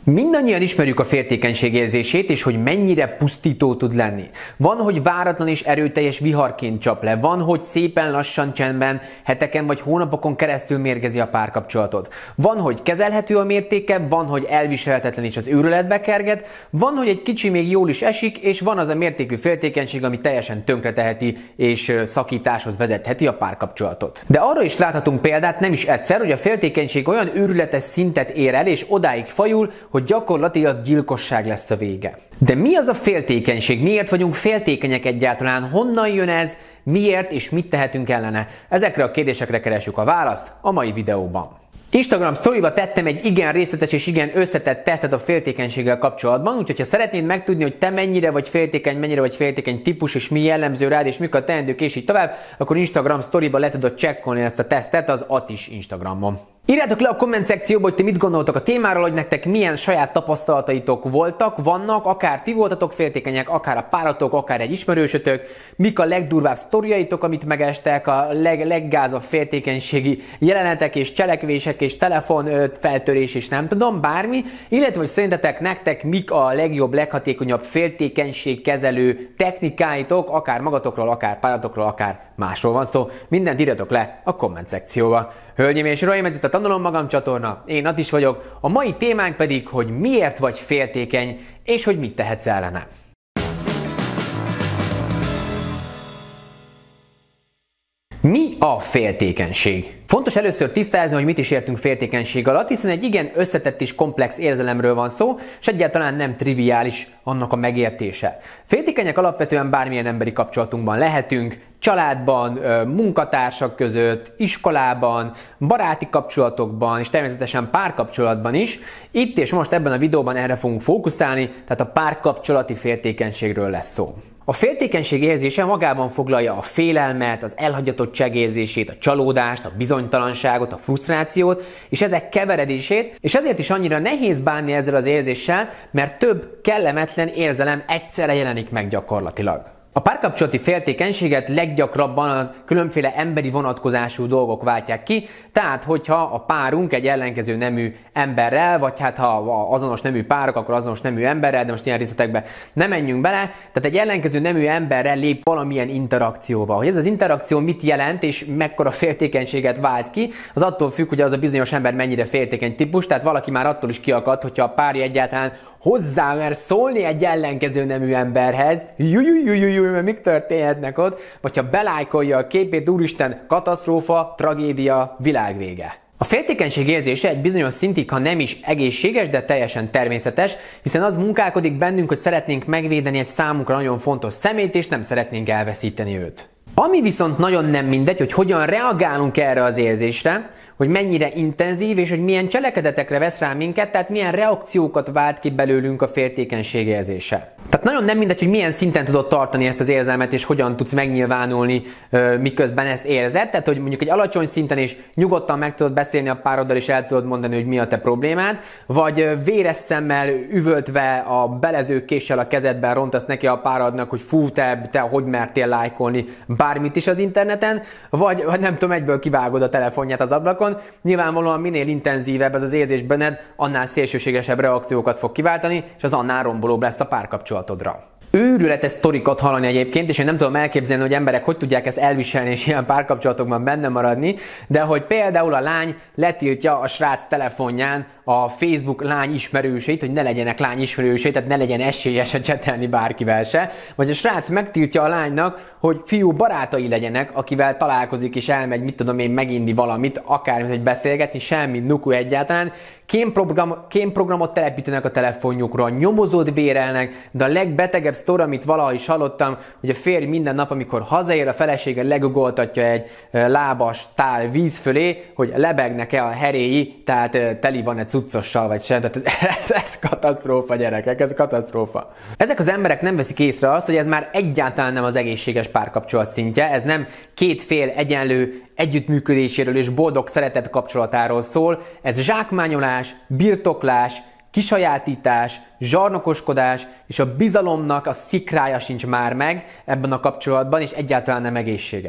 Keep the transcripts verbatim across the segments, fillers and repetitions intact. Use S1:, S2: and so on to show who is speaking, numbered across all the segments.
S1: Mindannyian ismerjük a féltékenység érzését, és hogy mennyire pusztító tud lenni. Van, hogy váratlan és erőteljes viharként csap le, van, hogy szépen lassan csendben, heteken vagy hónapokon keresztül mérgezi a párkapcsolatot. Van, hogy kezelhető a mértéke, van, hogy elviselhetetlen és az őrületbe kerget, van, hogy egy kicsi még jól is esik, és van az a mértékű féltékenység, ami teljesen tönkreteheti és szakításhoz vezetheti a párkapcsolatot. De arra is láthatunk példát nem is egyszer, hogy a féltékenység olyan őrületes szintet ér el, és odáig fajul, hogy gyakorlatilag gyilkosság lesz a vége. De mi az a féltékenység? Miért vagyunk féltékenyek egyáltalán? Honnan jön ez? Miért és mit tehetünk ellene? Ezekre a kérdésekre keresjük a választ a mai videóban. Instagram sztoriba tettem egy igen részletes és igen összetett tesztet a féltékenységgel kapcsolatban, úgyhogy ha szeretnéd megtudni, hogy te mennyire vagy féltékeny, mennyire vagy féltékeny típus, és mi jellemző rád, és mik a teendők, és így tovább, akkor Instagram sztoriba le tudod csekkolni ezt a tesztet az Atis Instagramon. Írjátok le a komment szekcióba, hogy ti mit gondoltok a témáról, hogy nektek milyen saját tapasztalataitok voltak, vannak, akár ti voltatok féltékenyek, akár a páratok, akár egy ismerősötök, mik a legdurvább sztoriaitok, amit megestek, a leg, leggázabb féltékenységi jelenetek és cselekvések és telefonfeltörés és nem tudom, bármi, illetve hogy szerintetek nektek mik a legjobb, leghatékonyabb féltékenységkezelő technikáitok, akár magatokról, akár páratokról, akár másról van szó. Mindent írjatok le a komment szekcióba. Hölgyeim és uraim, ez itt a Tanulom Magam csatorna, én Atis vagyok, a mai témánk pedig, hogy miért vagy féltékeny, és hogy mit tehetsz ellene. Mi a féltékenység? Fontos először tisztázni, hogy mit is értünk féltékenység alatt, hiszen egy igen összetett és komplex érzelemről van szó, és egyáltalán nem triviális annak a megértése. Féltékenyek alapvetően bármilyen emberi kapcsolatunkban lehetünk, családban, munkatársak között, iskolában, baráti kapcsolatokban, és természetesen párkapcsolatban is. Itt és most ebben a videóban erre fogunk fókuszálni, tehát a párkapcsolati féltékenységről lesz szó. A féltékenység érzése magában foglalja a félelmet, az elhagyatottság érzését, a csalódást, a bizonytalanságot, a frusztrációt, és ezek keveredését, és ezért is annyira nehéz bánni ezzel az érzéssel, mert több kellemetlen érzelem egyszerre jelenik meg gyakorlatilag. A párkapcsolati féltékenységet leggyakrabban a különféle emberi vonatkozású dolgok váltják ki, tehát hogyha a párunk egy ellenkező nemű emberrel, vagy hát ha azonos nemű párok, akkor azonos nemű emberrel, de most ilyen részletekbe nem menjünk bele, tehát egy ellenkező nemű emberrel lép valamilyen interakcióba. Hogy ez az interakció mit jelent és mekkora féltékenységet vált ki, az attól függ, hogy az a bizonyos ember mennyire féltékeny típus, tehát valaki már attól is kiakad, hogyha a párja egyáltalán hozzá mer szólni egy ellenkező nemű emberhez, jujjujjujjuj, mert mik történhetnek ott, vagy ha belájkolja a képét, úristen, katasztrófa, tragédia, világvége. A féltékenység érzése egy bizonyos szintig, ha nem is egészséges, de teljesen természetes, hiszen az munkálkodik bennünk, hogy szeretnénk megvédeni egy számunkra nagyon fontos szemét, és nem szeretnénk elveszíteni őt. Ami viszont nagyon nem mindegy, hogy hogyan reagálunk erre az érzésre, hogy mennyire intenzív, és hogy milyen cselekedetekre vesz rá minket, tehát milyen reakciókat vált ki belőlünk a féltékenység érzése. Tehát nagyon nem mindegy, hogy milyen szinten tudod tartani ezt az érzelmet, és hogyan tudsz megnyilvánulni, miközben ezt érzed. Tehát, hogy mondjuk egy alacsony szinten is nyugodtan meg tudod beszélni a pároddal, és el tudod mondani, hogy mi a te problémád, vagy véres szemmel üvöltve a belezőkéssel a kezedben rontasz neki a párodnak, hogy fú, te, te hogy mertél lájkolni bármit is az interneten, vagy, vagy nem tudom, egyből kivágod a telefonját az ablakon. Nyilvánvalóan minél intenzívebb ez az érzés benned, annál szélsőségesebb reakciókat fog kiváltani, és az annál rombolóbb lesz a párkapcsolatodra. Őrületes sztorikat hallani egyébként, és én nem tudom elképzelni, hogy emberek hogy tudják ezt elviselni és ilyen párkapcsolatokban benne maradni, de hogy például a lány letiltja a srác telefonján a Facebook lány ismerőseit, hogy ne legyenek lány ismerősei, tehát ne legyen eséllyes csetelni bárkivel se, vagy a srác megtiltja a lánynak, hogy fiú barátai legyenek, akivel találkozik és elmegy, mit tudom én, meginni valamit, akármit, hogy beszélgetni, semmi nuku egyáltalán. Kémprogram, kémprogramot telepítenek a telefonjukra, nyomozót bérelnek, de a legbetegebb sztori, amit valaha is hallottam, hogy a férj minden nap, amikor hazaér, a felesége legugoltatja egy lábas tál víz fölé, hogy lebegnek-e a heréi, tehát teli van-e cuccossal vagy sem. Tehát ez, ez katasztrófa, gyerekek, ez katasztrófa. Ezek az emberek nem veszik észre azt, hogy ez már egyáltalán nem az egészséges párkapcsolat szintje, ez nem két fél egyenlő együttműködéséről és boldog szeretet kapcsolatáról szól, ez zsákmányolás, birtoklás, kisajátítás, zsarnokoskodás, és a bizalomnak a szikrája sincs már meg ebben a kapcsolatban, és egyáltalán nem egészséges.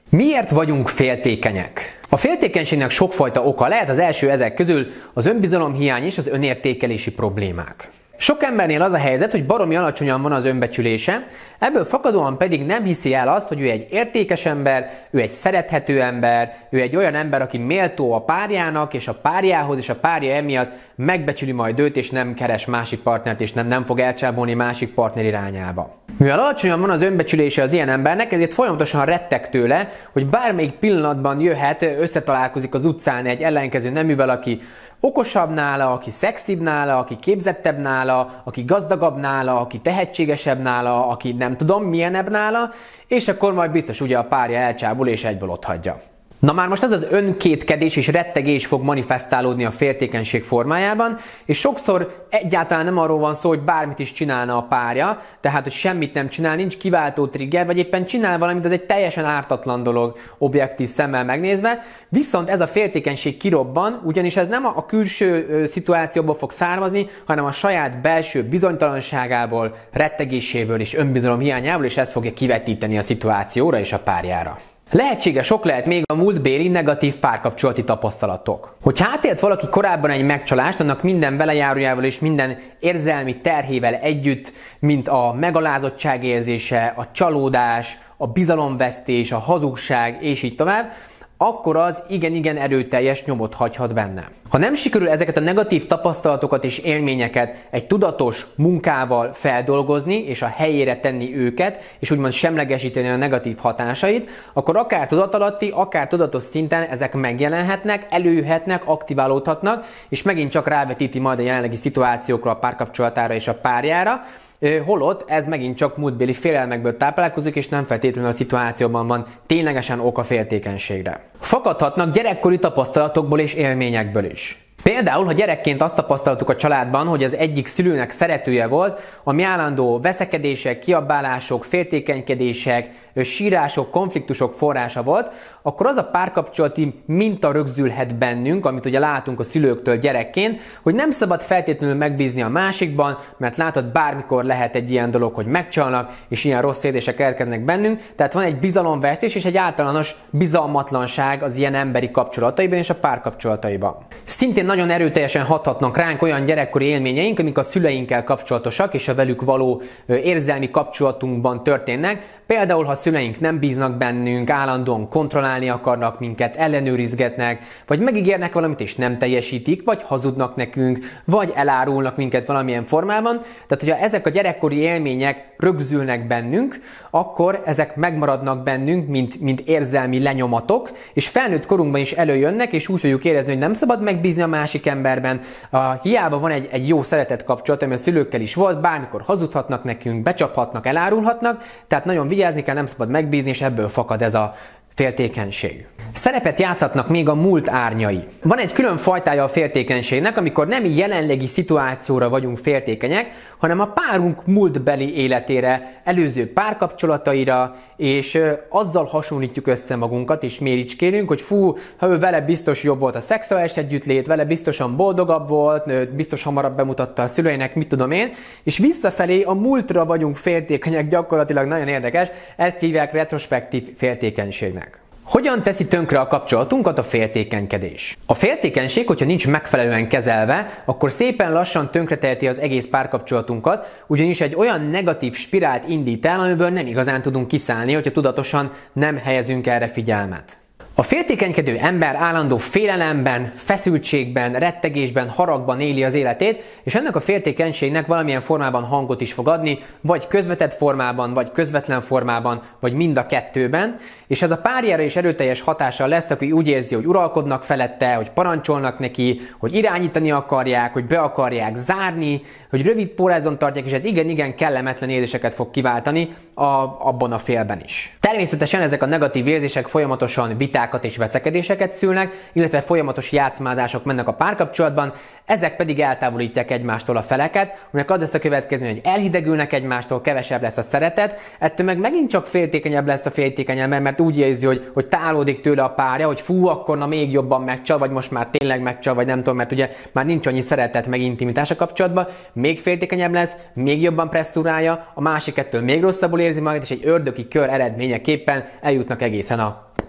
S1: Miért vagyunk féltékenyek? A féltékenységnek sokfajta oka lehet, az első ezek közül az önbizalomhiány és az önértékelési problémák. Sok embernél az a helyzet, hogy baromi alacsonyan van az önbecsülése, ebből fakadóan pedig nem hiszi el azt, hogy ő egy értékes ember, ő egy szerethető ember, ő egy olyan ember, aki méltó a párjának és a párjához, és a párja emiatt megbecsüli majd őt, és nem keres másik partnert, és nem, nem fog elcsábulni másik partner irányába. Mivel alacsonyan van az önbecsülése az ilyen embernek, ezért folyamatosan retteg tőle, hogy bármelyik pillanatban jöhet, összetalálkozik az utcán egy ellenkező neművel, aki okosabb nála, aki szexibb nála, aki képzettebb nála, aki gazdagabb nála, aki tehetségesebb nála, aki nem tudom milyenebb nála, és akkor majd biztos ugye a párja elcsábul és egyből otthagyja. Na már most ez az önkétkedés és rettegés fog manifestálódni a féltékenység formájában, és sokszor egyáltalán nem arról van szó, hogy bármit is csinálna a párja, tehát hogy semmit nem csinál, nincs kiváltó trigger, vagy éppen csinál valamit, az egy teljesen ártatlan dolog objektív szemmel megnézve, viszont ez a féltékenység kirobban, ugyanis ez nem a külső szituációból fog származni, hanem a saját belső bizonytalanságából, rettegéséből és önbizalom hiányából, és ez fogja kivetíteni a szituációra és a párjára. Lehetséges ok lehet még a múltbéli negatív párkapcsolati tapasztalatok. Hogyha átélt valaki korábban egy megcsalást, annak minden velejárójával és minden érzelmi terhével együtt, mint a megalázottság érzése, a csalódás, a bizalomvesztés, a hazugság és így tovább, akkor az igen-igen erőteljes nyomot hagyhat benne. Ha nem sikerül ezeket a negatív tapasztalatokat és élményeket egy tudatos munkával feldolgozni, és a helyére tenni őket, és úgymond semlegesíteni a negatív hatásait, akkor akár tudatalatti, akár tudatos szinten ezek megjelenhetnek, előjöhetnek, aktiválódhatnak, és megint csak rávetíti majd a jelenlegi szituációkra, a párkapcsolatára és a párjára, holott ez megint csak múltbéli félelmekből táplálkozik, és nem feltétlenül a szituációban van ténylegesen ok a féltékenységre. Fakadhatnak gyerekkori tapasztalatokból és élményekből is. Például, ha gyerekként azt tapasztaltuk a családban, hogy az egyik szülőnek szeretője volt, ami állandó veszekedések, kiabálások, féltékenykedések, sírások, konfliktusok forrása volt, akkor az a párkapcsolati minta rögzülhet bennünk, amit ugye látunk a szülőktől gyerekként, hogy nem szabad feltétlenül megbízni a másikban, mert látod, bármikor lehet egy ilyen dolog, hogy megcsalnak, és ilyen rossz érzések elkezdenek bennünk, tehát van egy bizalomvesztés és egy általános bizalmatlanság az ilyen emberi kapcsolataiban és a párkapcsolataiban. Szintén nagyon erőteljesen hathatnak ránk olyan gyerekkori élményeink, amik a szüleinkkel kapcsolatosak és a velük való érzelmi kapcsolatunkban történnek. Például, ha a szüleink nem bíznak bennünk, állandóan kontrollálni akarnak minket, ellenőrizgetnek, vagy megígérnek valamit és nem teljesítik, vagy hazudnak nekünk, vagy elárulnak minket valamilyen formában. Tehát, hogyha ezek a gyerekkori élmények rögzülnek bennünk, akkor ezek megmaradnak bennünk, mint, mint érzelmi lenyomatok, és felnőtt korunkban is előjönnek, és úgy fogjuk érezni, hogy nem szabad megbízni a másik emberben. A, hiába van egy, egy jó szeretett kapcsolat, ami a szülőkkel is volt, bármikor hazudhatnak nekünk, becsaphatnak, elárulhatnak, tehát nagyon vigyázni kell, nem szabad megbízni, és ebből fakad ez a féltékenység. Szerepet játszhatnak még a múlt árnyai. Van egy külön fajtája a féltékenységnek, amikor nem jelenlegi szituációra vagyunk féltékenyek, hanem a párunk múltbeli életére, előző párkapcsolataira, és azzal hasonlítjuk össze magunkat, és méricskélünk, hogy fú, ha ő vele biztos jobb volt a szexuális együttlét, vele biztosan boldogabb volt, biztos hamarabb bemutatta a szüleinek, mit tudom én, és visszafelé a múltra vagyunk féltékenyek, gyakorlatilag nagyon érdekes, ezt hívják retrospektív féltékenységnek. Hogyan teszi tönkre a kapcsolatunkat a féltékenykedés? A féltékenység, hogyha nincs megfelelően kezelve, akkor szépen lassan tönkreteheti az egész párkapcsolatunkat, ugyanis egy olyan negatív spirált indít el, amiből nem igazán tudunk kiszállni, hogyha tudatosan nem helyezünk erre figyelmet. A féltékenykedő ember állandó félelemben, feszültségben, rettegésben, haragban éli az életét, és ennek a féltékenységnek valamilyen formában hangot is fog adni, vagy közvetett formában, vagy közvetlen formában, vagy mind a kettőben, és ez a párjára is erőteljes hatással lesz, aki úgy érzi, hogy uralkodnak felette, hogy parancsolnak neki, hogy irányítani akarják, hogy be akarják zárni, hogy rövid pórázon tartják, és ez igen-igen kellemetlen érzéseket fog kiváltani a, abban a félben is. Természetesen ezek a negatív érzések folyamatosan vitákat és veszekedéseket szülnek, illetve folyamatos játszmázások mennek a párkapcsolatban, ezek pedig eltávolítják egymástól a feleket, aminek az lesz a következmény, hogy elhidegülnek egymástól, kevesebb lesz a szeretet, ettől meg megint csak féltékenyebb lesz a féltékeny ember, mert úgy érzi, hogy, hogy távolodik tőle a párja, hogy fú, akkor na még jobban megcsal, vagy most már tényleg megcsal, vagy nem tudom, mert ugye már nincs annyi szeretet, meg intimitás a kapcsolatban, még féltékenyebb lesz, még jobban presszurálja, a másik ettől még rosszabbul érzi magát, és egy ördögi kör eredményeképpen eljutnak egészen a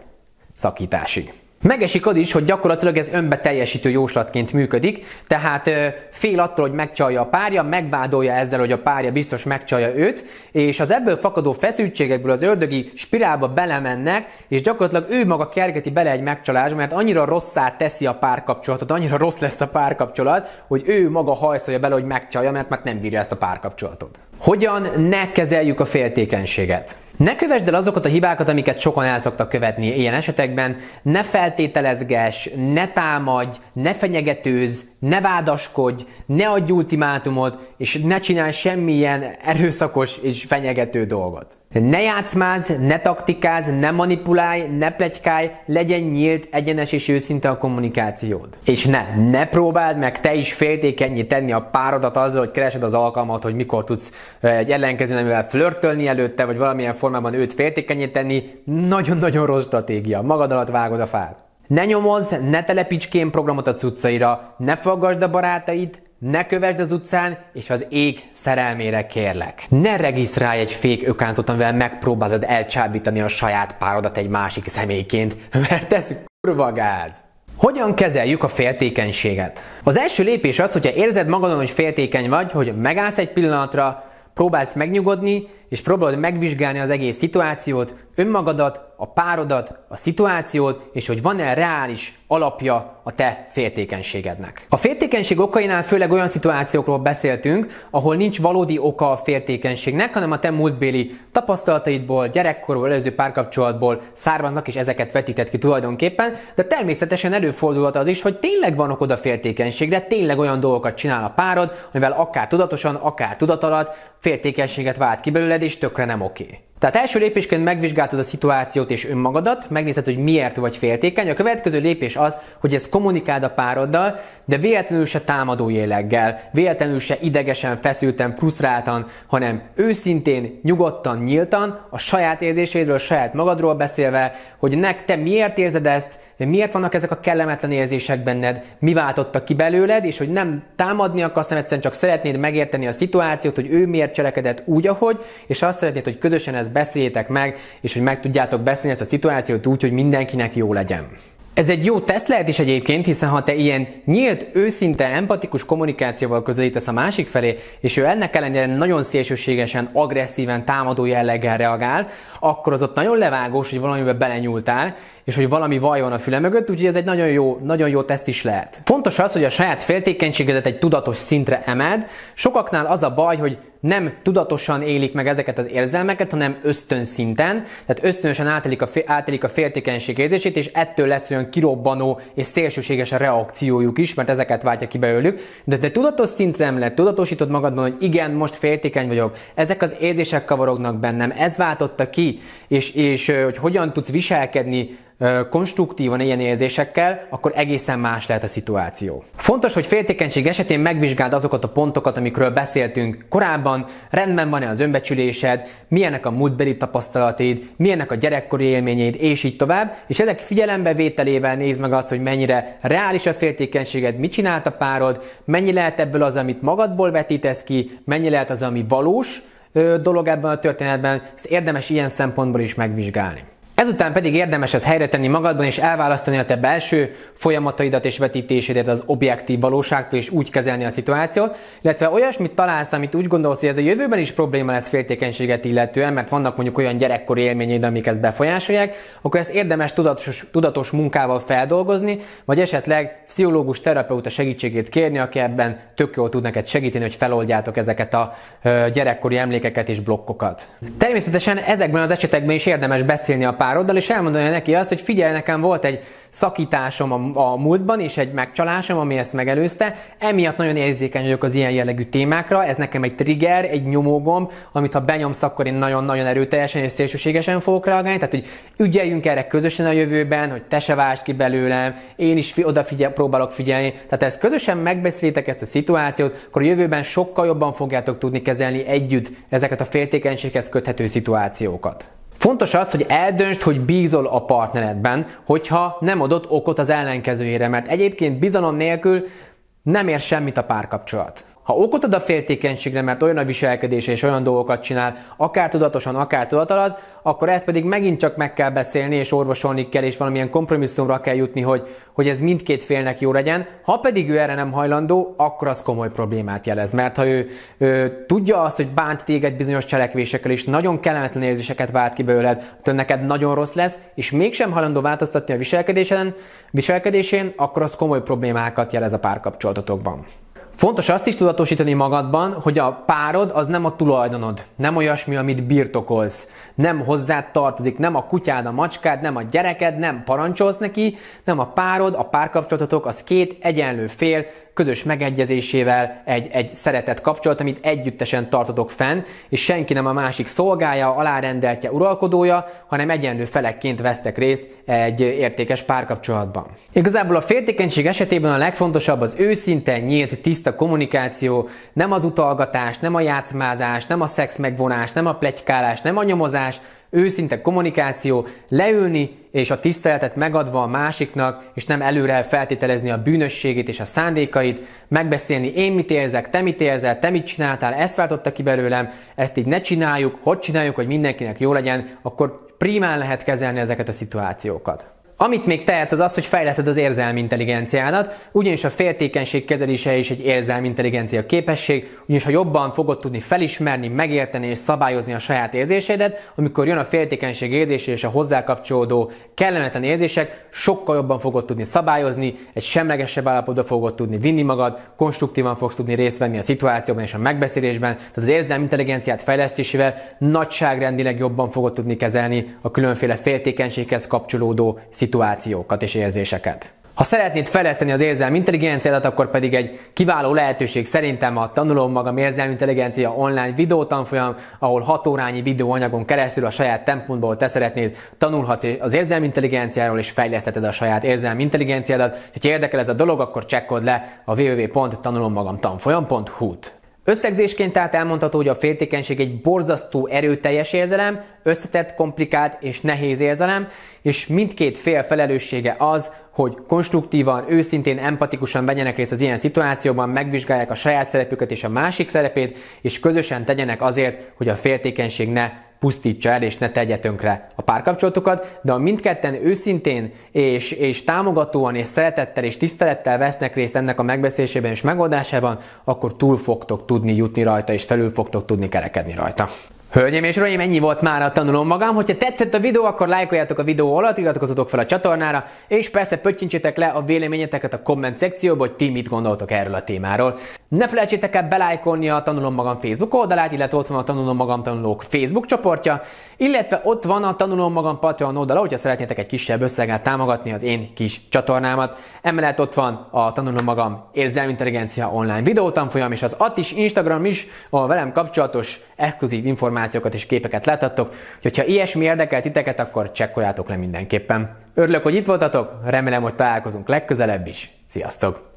S1: szakításig. Megesik az is, hogy gyakorlatilag ez önbeteljesítő jóslatként működik, tehát fél attól, hogy megcsalja a párja, megvádolja ezzel, hogy a párja biztos megcsalja őt, és az ebből fakadó feszültségekből az ördögi spirálba belemennek, és gyakorlatilag ő maga kergeti bele egy megcsalásba, mert annyira rosszá teszi a párkapcsolatot, annyira rossz lesz a párkapcsolat, hogy ő maga hajszolja bele, hogy megcsalja, mert már nem bírja ezt a párkapcsolatot. Hogyan ne kezeljük a féltékenységet? Ne kövesd el azokat a hibákat, amiket sokan el szoktak követni ilyen esetekben, ne feltételezgess, ne támadj, ne fenyegetőzz, ne vádaskodj, ne adj ultimátumot, és ne csinálj semmilyen erőszakos és fenyegető dolgot. Ne játszmázz, ne taktikázz, ne manipulálj, ne pletykálj, legyen nyílt, egyenes és őszinte a kommunikációd. És ne, ne próbáld meg te is féltékennyé tenni a párodat azzal, hogy keresed az alkalmat, hogy mikor tudsz egy ellenkező nemivel flörtölni előtte, vagy valamilyen formában őt féltékennyé tenni. Nagyon-nagyon rossz stratégia, magad alatt vágod a fát. Ne nyomozz, ne telepíts kémprogramot a cuccaira, ne faggasd a barátait, ne kövesd az utcán, és az ég szerelmére kérlek. Ne regisztrálj egy fake accountot, amivel megpróbálod elcsábítani a saját párodat egy másik személyként, mert ez kurva gáz. Hogyan kezeljük a féltékenységet? Az első lépés az, hogyha érzed magadon, hogy féltékeny vagy, hogy megállsz egy pillanatra, próbálsz megnyugodni, és próbálod megvizsgálni az egész szituációt, önmagadat, a párodat, a szituációt, és hogy van-e reális alapja a te féltékenységednek. A féltékenység okainál főleg olyan szituációkról beszéltünk, ahol nincs valódi oka a féltékenységnek, hanem a te múltbéli tapasztalataidból, gyerekkorból, előző párkapcsolatból származnak, és ezeket vetített ki tulajdonképpen, de természetesen előfordulhat az is, hogy tényleg van okod a féltékenységre, tényleg olyan dolgokat csinál a párod, amivel akár tudatosan, akár tudatalatt féltékenységet vált ki belőled, és tökre nem oké. Tehát első lépésként megvizsgáltad a szituációt és önmagadat, megnézed, hogy miért vagy féltékeny. A következő lépés az, hogy ezt kommunikáld a pároddal, de véletlenül se támadó jelleggel, véletlenül se idegesen, feszülten, frusztráltan, hanem őszintén, nyugodtan, nyíltan, a saját érzéseidről, a saját magadról beszélve, hogy nek te miért érzed ezt, miért vannak ezek a kellemetlen érzések benned, mi váltotta ki belőled, és hogy nem támadni akarsz, hanem egyszerűen csak szeretnéd megérteni a szituációt, hogy ő miért cselekedett úgy, ahogy, és azt szeretnéd, hogy közösen ezt beszéljétek meg, és hogy meg tudjátok beszélni ezt a szituációt úgy, hogy mindenkinek jó legyen. Ez egy jó teszt lehet is egyébként, hiszen ha te ilyen nyílt, őszinte, empatikus kommunikációval közelítesz a másik felé, és ő ennek ellenére nagyon szélsőségesen, agresszíven, támadó jelleggel reagál, akkor az ott nagyon levágós, hogy valamibe belenyúltál, és hogy valami vaj van a füle mögött, úgyhogy ez egy nagyon jó, nagyon jó teszt is lehet. Fontos az, hogy a saját féltékenységedet egy tudatos szintre emeld. Sokaknál az a baj, hogy nem tudatosan élik meg ezeket az érzelmeket, hanem ösztönszinten, tehát ösztönösen átélik a, átélik a féltékenység érzését, és ettől lesz olyan kirobbanó és szélsőséges a reakciójuk is, mert ezeket váltja ki belőlük. De te tudatos szintre emeled, tudatosítod magadban, hogy igen, most féltékeny vagyok, ezek az érzések kavarognak bennem, ez váltotta ki, és, és hogy hogyan tudsz viselkedni konstruktívan ilyen érzésekkel, akkor egészen más lehet a szituáció. Fontos, hogy féltékenység esetén megvizsgáld azokat a pontokat, amikről beszéltünk korábban, rendben van-e az önbecsülésed, milyenek a múltbeli tapasztalataid, milyenek a gyerekkori élményeid, és így tovább, és ezek figyelembevételével nézd meg azt, hogy mennyire reális a féltékenységed, mit csinált a párod, mennyi lehet ebből az, amit magadból vetítesz ki, mennyi lehet az, ami valós dolog ebben a történetben, ezt érdemes ilyen szempontból is megvizsgálni. Ezután pedig érdemes ezt helyre tenni magadban, és elválasztani a te belső folyamataidat és vetítésedet az objektív valóságtól, és úgy kezelni a szituációt, illetve olyasmit találsz, amit úgy gondolsz, hogy ez a jövőben is probléma lesz féltékenységet illetően, mert vannak mondjuk olyan gyerekkori élményeid, amik ezt befolyásolják, akkor ezt érdemes tudatos, tudatos munkával feldolgozni, vagy esetleg pszichológus, terapeuta segítségét kérni, aki ebben tök jól tud neked segíteni, hogy feloldjátok ezeket a gyerekkori emlékeket és blokkokat. Természetesen ezekben az esetekben is érdemes beszélni a pároddal, és elmondani neki azt, hogy figyelj, nekem volt egy szakításom a, a múltban, és egy megcsalásom, ami ezt megelőzte. Emiatt nagyon érzékeny vagyok az ilyen jellegű témákra. Ez nekem egy trigger, egy nyomógomb, amit ha benyomsz, akkor én nagyon-nagyon erőteljesen és szélsőségesen fogok reagálni. Tehát, hogy ügyeljünk erre közösen a jövőben, hogy te se váltsd ki belőlem, én is oda figyel, próbálok figyelni. Tehát, ha ezt közösen megbeszélitek ezt a szituációt, akkor a jövőben sokkal jobban fogjátok tudni kezelni együtt ezeket a féltékenységhez köthető szituációkat. Fontos az, hogy eldöntsd, hogy bízol a partneredben, hogyha nem adott okot az ellenkezőjére, mert egyébként bizalom nélkül nem ér semmit a párkapcsolat. Ha okot ad a féltékenységre, mert olyan a viselkedése és olyan dolgokat csinál, akár tudatosan, akár tudatalatt, akkor ezt pedig megint csak meg kell beszélni, és orvosolni kell, és valamilyen kompromisszumra kell jutni, hogy, hogy ez mindkét félnek jó legyen. Ha pedig ő erre nem hajlandó, akkor az komoly problémát jelez. Mert ha ő, ő tudja azt, hogy bánt téged bizonyos cselekvésekkel, és nagyon kellemetlen érzéseket vált ki belőled, hogy neked nagyon rossz lesz, és mégsem hajlandó változtatni a viselkedésen, viselkedésén, akkor az komoly problémákat jelez a párkapcsolatotokban. Fontos azt is tudatosítani magadban, hogy a párod az nem a tulajdonod, nem olyasmi, amit birtokolsz, nem hozzád tartozik, nem a kutyád, a macskád, nem a gyereked, nem parancsolsz neki, nem a párod, a párkapcsolatotok az két egyenlő fél, közös megegyezésével egy, egy szeretett kapcsolat, amit együttesen tartotok fenn, és senki nem a másik szolgája, alárendeltje, uralkodója, hanem egyenlő felekként vesztek részt egy értékes párkapcsolatban. Igazából a féltékenység esetében a legfontosabb az őszinte, nyílt, tiszta kommunikáció, nem az utalgatás, nem a játszmázás, nem a szex megvonás, nem a pletykálás, nem a nyomozás, őszinte kommunikáció, leülni és a tiszteletet megadva a másiknak, és nem előre feltételezni a bűnösségét és a szándékait, megbeszélni én mit érzek, te mit érzel, te mit csináltál, ezt váltotta ki belőlem, ezt így ne csináljuk, hogy csináljuk, hogy mindenkinek jó legyen, akkor primán lehet kezelni ezeket a szituációkat. Amit még tehetsz, az az, hogy fejleszted az érzelmi intelligenciádat, ugyanis a féltékenység kezelése is egy érzelmi intelligencia képesség, ugyanis ha jobban fogod tudni felismerni, megérteni és szabályozni a saját érzéseidet, amikor jön a féltékenység érzése és a hozzá kapcsolódó kellemetlen érzések, sokkal jobban fogod tudni szabályozni, egy semlegesebb állapotba fogod tudni vinni magad, konstruktívan fogsz tudni részt venni a szituációban és a megbeszélésben, tehát az érzelmi intelligenciát fejlesztésével nagyságrendileg jobban fogod tudni kezelni a különféle féltékenységhez kapcsolódó szituációkat és érzéseket. Ha szeretnéd fejleszteni az érzelmi intelligenciádat, akkor pedig egy kiváló lehetőség szerintem a Tanulom Magam Érzelmi Intelligencia online videótanfolyam, ahol hat órányi videóanyagon keresztül a saját tempódból te szeretnéd tanulhatsz az érzelmi intelligenciáról és fejleszteted a saját érzelmi intelligenciádat. Ha érdekel ez a dolog, akkor csekkold le a double-u double-u double-u pont tanulommagamtanfolyam pont hu-t. Összegzésként tehát elmondható, hogy a féltékenység egy borzasztó erőteljes érzelem, összetett, komplikált és nehéz érzelem, és mindkét fél felelőssége az, hogy konstruktívan, őszintén, empatikusan vegyenek részt az ilyen szituációban, megvizsgálják a saját szerepüket és a másik szerepét, és közösen tegyenek azért, hogy a féltékenység ne pusztítsa el és ne tegye tönkre a párkapcsolatokat, de ha mindketten őszintén és, és támogatóan és szeretettel és tisztelettel vesznek részt ennek a megbeszélésében és megoldásában, akkor túl fogtok tudni jutni rajta és felül fogtok tudni kerekedni rajta. Hölgyeim és uraim, ennyi volt már a Tanulom Magam. Hogyha tetszett a videó, akkor lájkoljátok a videó alatt, iratkozzatok fel a csatornára, és persze pöttyincsétek le a véleményeteket a komment szekcióba, hogy ti mit gondoltok erről a témáról. Ne felejtsétek el belájkolni a Tanulom Magam Facebook oldalát, illetve ott van a Tanulom Magam tanulók Facebook csoportja, illetve ott van a Tanulom Magam Patreon oldala, hogyha szeretnétek egy kisebb összeggel támogatni az én kis csatornámat. Emellett ott van a Tanulom Magam Érzelmi Intelligencia online videótanfolyam, és az at is, Instagram is, ahol velem kapcsolatos exkluzív információkat és képeket láthattok. Úgyhogy ha ilyesmi érdekel titeket, akkor csekkoljátok le mindenképpen. Örülök, hogy itt voltatok, remélem, hogy találkozunk legközelebb is. Sziasztok!